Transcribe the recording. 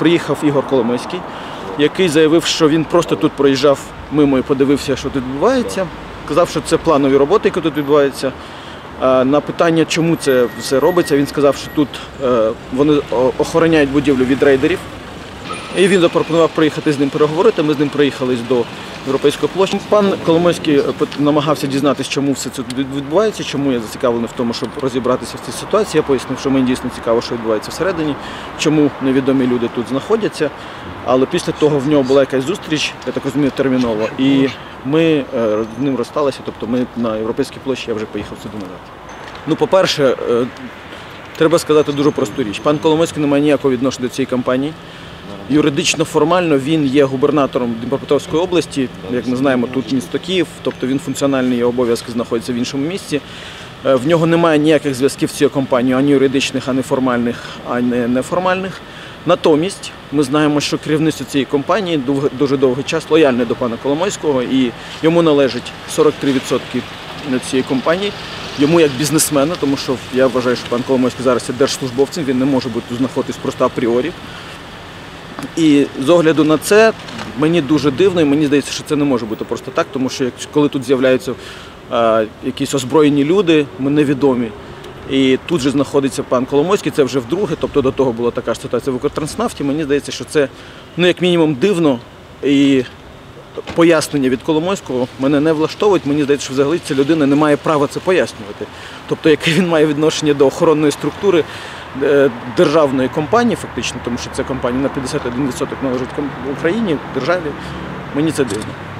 приїхав Ігор Коломойський, який заявив, що він просто тут проїжджав мимо і подивився, що тут відбувається. Сказав, що це планові роботи, які тут відбуваються. На питання, чому це все робиться, він сказав, що тут вони охороняють будівлю від рейдерів. І він запропонував приїхати з ним переговорити. Ми з ним приїхали до Європейської площі. Пан Коломойський намагався дізнатися, чому все це відбувається, чому я зацікавлений в тому, щоб розібратися в цій ситуації. Я пояснив, що мені дійсно цікаво, що відбувається всередині, чому невідомі люди тут знаходяться. Але після того в нього була якась зустріч, я так розумію, терміново. І ми з ним розсталися, тобто ми на Європейській площі, я вже поїхав сюди назад. Ну, по-перше, треба сказати дуже просту річ. Пан Коломойський не має ніякого відношення до цієї кампанії. Юридично, формально він є губернатором Дніпропетровської області, як ми знаємо, тут місто Київ, тобто він функціональні його обов'язки знаходяться в іншому місці. В нього немає ніяких зв'язків з цією компанією, ані юридичних, ані формальних, ані неформальних. Натомість ми знаємо, що керівництво цієї компанії дуже довгий час лояльне до пана Коломойського, і йому належить 43% цієї компанії. Йому як бізнесмену, тому що я вважаю, що пан Коломойський зараз є держслужбовцем, він не може бути тут знаходитись просто апріорі. І з огляду на це, мені дуже дивно, і мені здається, що це не може бути просто так, тому що коли тут з'являються якісь озброєні люди, невідомі, і тут же знаходиться пан Коломойський, це вже вдруге, тобто до того була така ж ситуація в Укртранснафті, мені здається, що це, ну, як мінімум, дивно, і пояснення від Коломойського мене не влаштовують, мені здається, що взагалі ця людина не має права це пояснювати. Тобто, яке він має відношення до охоронної структури державної компанії, фактично, тому що ця компанія на 51% належить Україні, державі, мені це дивно.